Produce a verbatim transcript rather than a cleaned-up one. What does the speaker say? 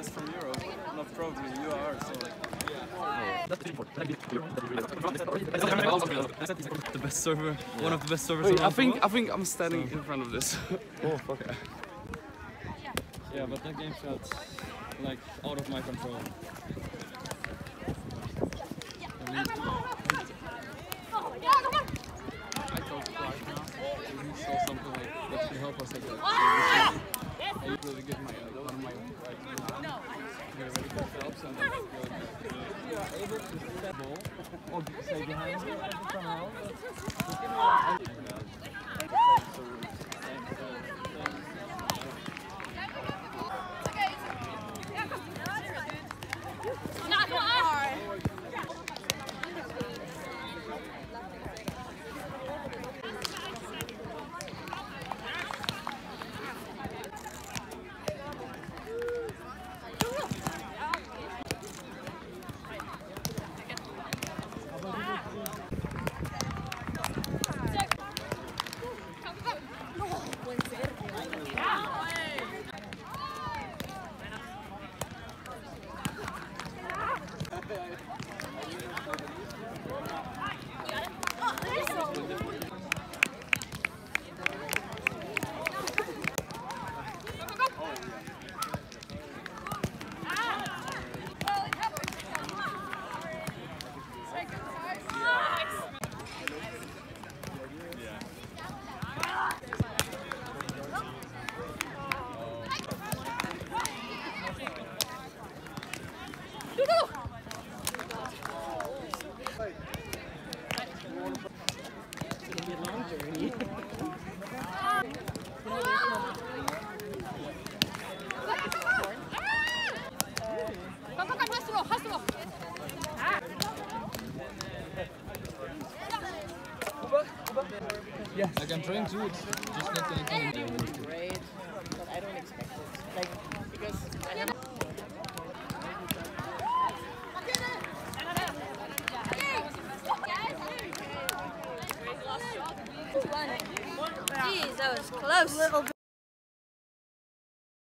guest from Europe, not probably you are, so like... The best server, yeah. One of the best servers. Wait, I think I think I'm standing so. in front of this. Oh fuck. Yeah, but that game felt like out of my control. I mean, I thought right now he saw something like that could help us at that. I usually give my uh, one of my right hand, get ready for helps, and then you are able to step ball or stay behind you somehow. Yes. Like I'm trying to, it's just not gonna come in. Great, but I don't expect it. Like, because I never... Jeez, that was close.